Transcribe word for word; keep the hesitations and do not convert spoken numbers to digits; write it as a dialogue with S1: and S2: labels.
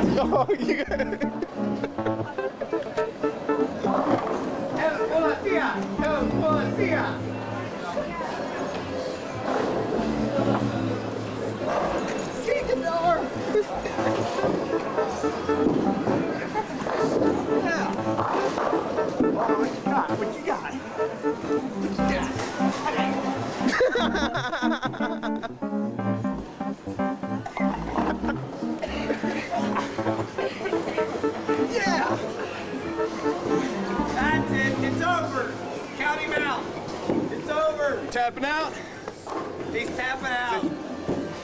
S1: Oh, you got it.
S2: El policía! El policía! Kick the door! Yeah! Oh, what you got? What you got? Yeah! Yeah! That's it. It's over. Count him out. It's over.
S1: Tapping out.
S2: He's tapping out.